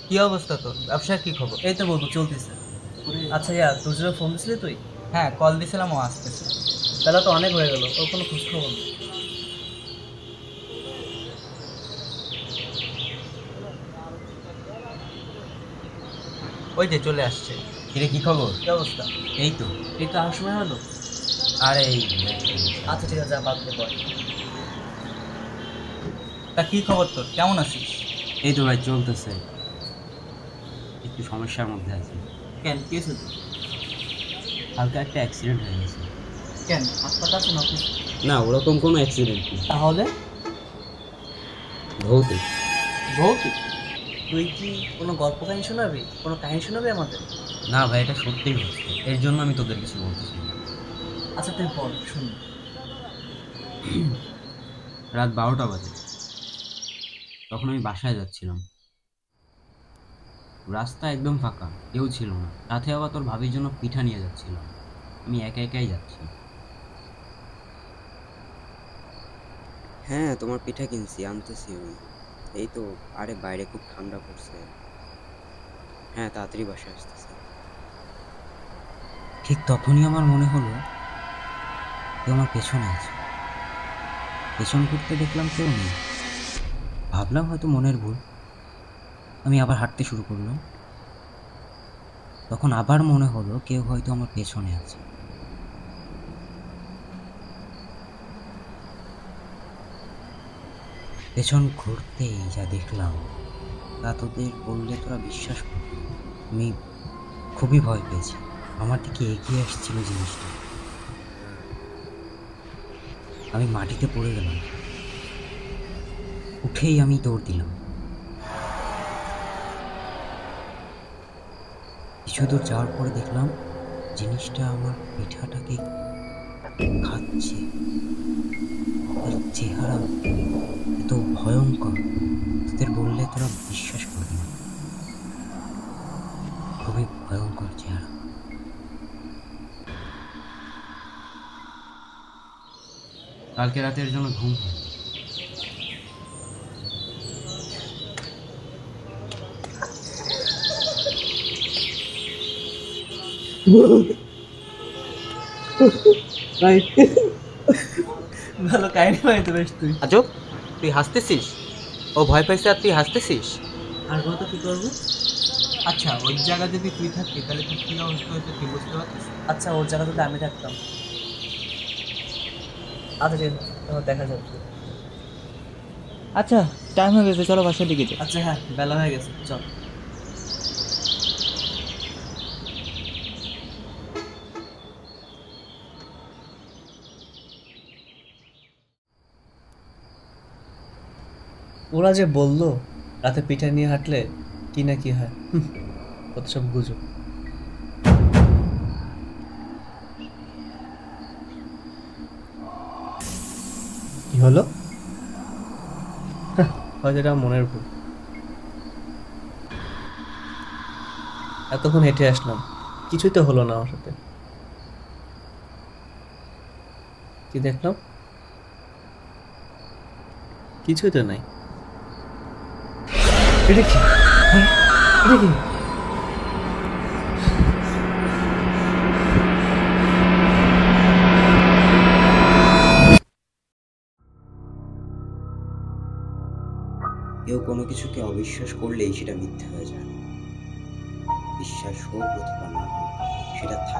কি অবস্থা তোর? ব্যবসার কি খবর? এই তো বলবো চলতেছে। আচ্ছা ইয়া তোর জন্য ফোন দিছিলি তুই? হ্যাঁ, কল দিছিলাম, ও আসতেছে। বেলা তো অনেক হয়ে গেল, ওর কোনো খোঁজ খবর নেই। ওই যে চলে আসছে। কিরে, কি খবর? কি অবস্থা? এই তো। এই তো আসার সময় হলো। আরে এই আচ্ছা ঠিক আছে, যা বাদ দে পর। তা কি খবর তোর? কেমন আছিস? এই তো ভাই চলতেছে, একটু সমস্যার মধ্যে আছি। কেন কি হয়েছে তোর? হালকা একটা অ্যাক্সিডেন্ট হয়ে গেছে। কেন হাসপাতাল আছে নাকি? না, ওরকম কোনো অ্যাক্সিডেন্ট নেই, তাহলে ভৌতিক। ভৌতিক? তুই কি কোনো গল্প কাহিনী শোনাবি, কোনো কাহিনী শোনাবি আমাদের? না ভাই, এটা সত্যিই হচ্ছে, এর জন্য আমি তোদের কিছু বলতেছি না। আচ্ছা তুই বল শুনি। রাত 12টা বাজে, তখন আমি বাসায় যাচ্ছিলাম। রাস্তা একদম ফাঁকা, কেউ ছিল না, সাথে আবার তোর ভাবির জন্য পিঠা নিয়ে যাচ্ছিলাম। আমি একা একাই যাচ্ছি। হ্যাঁ, তোমার পিঠা কিনছি, আনতেছি ওই। এই তো। আরে বাইরে খুব ঠান্ডা পড়ছে। হ্যাঁ, তাড়াতাড়ি বাসায় আসতেছি। ঠিক তখনই আমার মনে হলো কেউ আমার পেছনে আছে। পেছন ঘুরতে দেখলাম কেউ নেই। ভাবলাম হয়তো মনের ভুল। আমি আবার হাঁটতে শুরু করলাম। তখন আবার মনে হলো কেউ হয়তো আমার পেছনে আছে। পেছন ঘুরতেই যা দেখলাম তা তোদের বললে তোরা বিশ্বাস করবি না। আমি খুবই ভয় পেয়েছি। আমার দিকে এগিয়ে আসছিল জিনিসটা। আমি মাটিতে পড়ে গেলাম। উঠেই আমি দৌড় দিলাম। কিছু দূর যাওয়ার পরে দেখলাম জিনিসটা আমার পিঠাটাকে খাচ্ছে। এর চেহারা এত ভয়ঙ্কর, তোদের বললে তোরা বিশ্বাস করবি না। খুবই ভয়ঙ্কর চেহারা। কালকে রাতের জন্য ঘুম হয়। ভাই ভালো কাহিনী বানাইতে পারিস তুই। আজব, তুই হাসতেছিস? ও ভয় পাইছে আর তুই হাসতেছিস? আর কত কি করবো? আচ্ছা, ওই জায়গা যদি তুই থাকতি তাহলে তুই কি অবস্থা হতো তুই বুঝতে পারতিস? আচ্ছা ওর জায়গা যদি আমি থাকতাম। আচ্ছা ঠিক আছে, তোমার দেখা যাচ্ছে। আচ্ছা, টাইম হয়ে গেছে, চলো বাসার দিকে যাই। আচ্ছা হ্যাঁ, বেলা হয়ে গেছে, চল। ওরা যে বললো রাতে পিঠা নিয়ে হাঁটলে কি না কি হয়, কত সব গুজব। কি হলো? হয়তো এটা মনের ভুল। এতক্ষণ হেঁটে আসলাম, কিছুই তো হলো না আমার সাথে। কি দেখলাম? কিছুই তো নাই। এটা কি? হ্যাঁ, এটা কি? কেউ কোনো কিছুকে অবিশ্বাস করলেই সেটা মিথ্যা হয়ে যায়। বিশ্বাস হোক অথবা না হোক, সেটা থাকে।